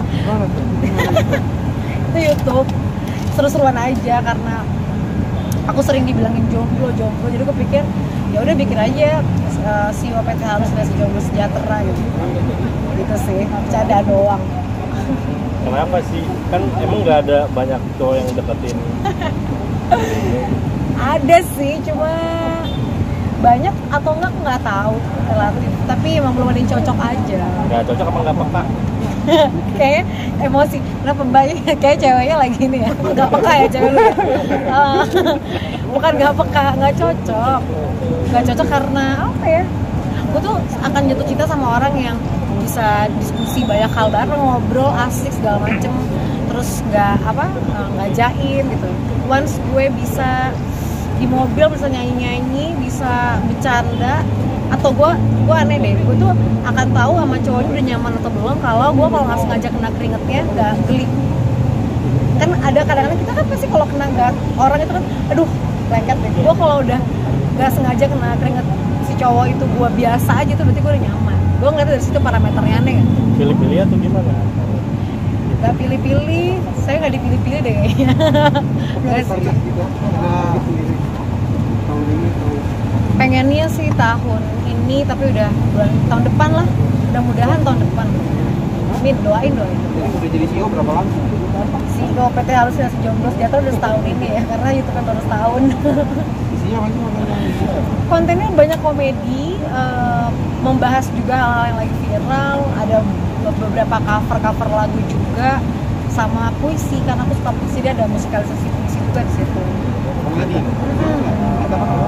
Gimana tuh? Itu YouTube seru-seruan aja karena aku sering dibilangin jomblo, jadi aku pikir ya udah bikin aja CEO PT Halus Nasi Jomblo Sejahtera gitu. Gitu sih, bercanda doang. Kenapa sih? Kan emang nggak ada banyak cowok yang deketin. Ada sih, cuma banyak atau enggak aku nggak tahu relatif. Tapi emang belum ada yang cocok aja. Nggak cocok apa nggak peka? Kayak emosi, kenapa banyak kayak ceweknya lagi ini ya, nggak peka ya cewek lu. Bukan nggak peka, nggak cocok karena apa ya? Gue tuh akan jatuh cinta sama orang yang bisa diskusi banyak hal bareng, ngobrol asik segala macem, terus nggak jaim gitu. Once gue bisa di mobil bisa nyanyi, bisa bercanda, atau gue aneh deh, gue tuh akan tahu sama cowok ini udah nyaman atau belum kalau gue kalau nggak sengaja kena keringetnya nggak geli. Kan ada kadang-kadang kita kan pasti kalau kena orang itu kan aduh lengket deh. Gue kalau udah nggak sengaja kena keringet si cowok itu gue biasa aja tuh berarti gue udah nyaman. Gue ngeliat dari situ parameternya aneh kan. Pilih-pilih atau gimana? Gak pilih-pilih, saya nggak dipilih-pilih deh kayaknya. Nggak sih. Tahun ini Pengennya sih tahun ini, tapi udah tahun depan lah. Mudah-mudahan tahun depan. Amin, doain. udah jadi CEO berapa lama? CEO PT Halus Nasi Jomblo Sejahtera udah setahun ini ya, karena YouTube kan baru setahun. Isinya apa sih kontennya? Kontennya banyak komedi, membahas juga hal-hal yang lagi viral, ada beberapa cover lagu juga, sama puisi karena aku suka puisi, dia ada musikalisasi puisi juga di situ. Komedi. Ada apa?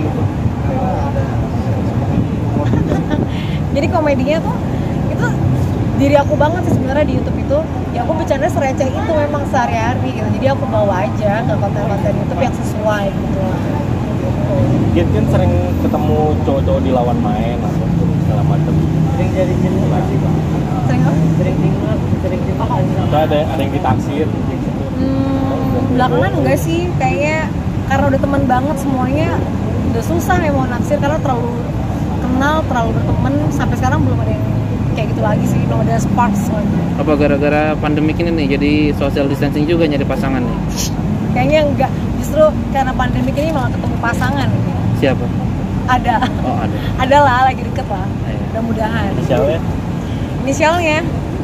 Jadi komedinya tuh itu diri aku banget sih sebenarnya di YouTube itu. Ya aku bercanda sereceh itu memang sehari-hari gitu. Jadi aku bawa aja ke konten-konten YouTube yang sesuai gitu. Kan sering ketemu cowok-cowok di lawan main atau segala macam. Sering jadi jenis masih Pak. Sering apa? Sering Atau ada yang ditaksir. Belakangan enggak sih, kayaknya karena udah teman banget semuanya udah susah ya mau naksir karena terlalu kenal, terlalu berteman. Sampai sekarang belum ada yang kayak gitu lagi sih, belum ada sparks lagi. Apa gara-gara pandemik ini nih jadi social distancing juga nyari pasangan nih? Kayaknya enggak, justru karena pandemik ini malah ketemu pasangan. Siapa? Ada. Oh ada. Ada lah, lagi deket lah. Mudah-mudahan. Inisialnya? Inisialnya?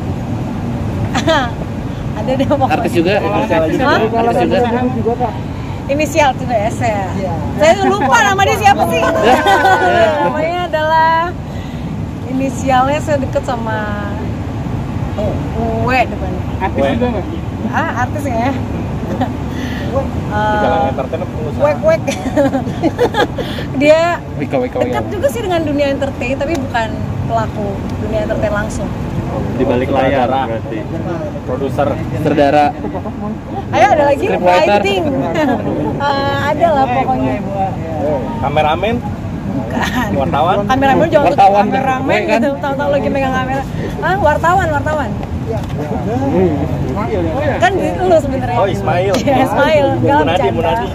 Ada deh pokoknya. Artis juga? Artis juga? Pak. Inisial tidak S ya. Saya lupa nama dia siapa sih. Namanya adalah inisialnya saya deket sama W depannya. Artis juga nggak? Artis ya. Di kalangan entertain apa pengusaha? Wek. Dia Wika. dekat juga sih dengan dunia entertain, tapi bukan pelaku dunia entertain langsung. Di balik layar berarti. Produser, Sutradara. Ayo ada lagi Scriptwriter. lighting. Ada lah pokoknya. kameramen, Bukan. wartawan. Kameramen jangan tutup Wartawan. kameramen Kan? gitu. Tahu-tahu lagi megang kamera. Wartawan. Kan lu sebenarnya. Oh, Ismail. Iya, Ismail. Enggak Munadi.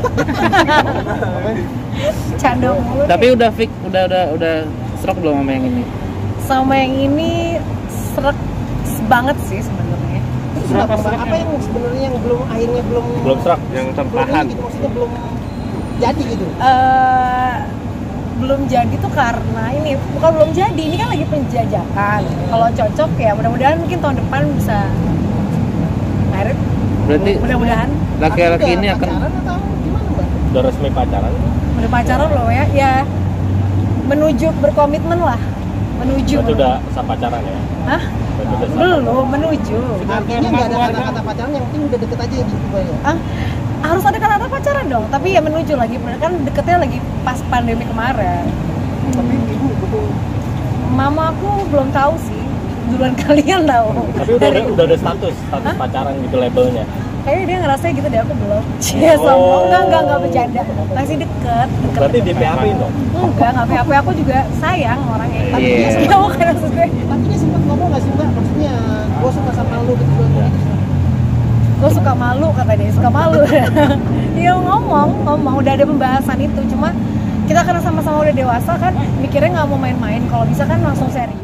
Canda mulu. Tapi udah fix, udah stroke belum sama yang ini? Sama yang ini serak banget sih sebenarnya. Terus apa yang sebenarnya yang akhirnya Belum serak, yang tertahan. gitu, maksudnya belum jadi gitu. Belum jadi tuh karena ini bukan belum jadi, ini kan lagi penjajakan. Kalau cocok ya mudah-mudahan mungkin tahun depan bisa married. Berarti Mudah-mudahan laki-laki ini akan pacaran atau gimana Mbak? Udah resmi pacaran. udah pacaran loh ya menuju berkomitmen lah, menuju. Berarti udah sah pacaran ya? Hah? Berarti udah sah. Belum, menuju. Artinya nggak ada kata-kata pacaran, yang penting udah deket aja gitu Mbak ya. Harus ada kata-kata pacaran dong, tapi ya menuju lagi, kan deketnya lagi pas pandemi kemarin. Tapi ibu betul. Mama aku belum tahu sih, duluan kalian tahu. Tapi udah ada status pacaran gitu labelnya. Kayaknya dia ngerasa gitu deh, aku belum. Cia sombong, enggak bercanda. Masih deket. Berarti di PHP-in dong? Enggak PHP, aku juga sayang orangnya. Tapi Iya. dia suka bukan maksud gue. Tapi dia sempat ngomong nggak sih Mbak? Maksudnya gue suka sama lu gitu. Gue suka malu, kata dia, suka malu. Dia ngomong, udah ada pembahasan itu. Cuma kita karena sama-sama udah dewasa kan, mikirnya nggak mau main-main. Kalau bisa kan langsung serius.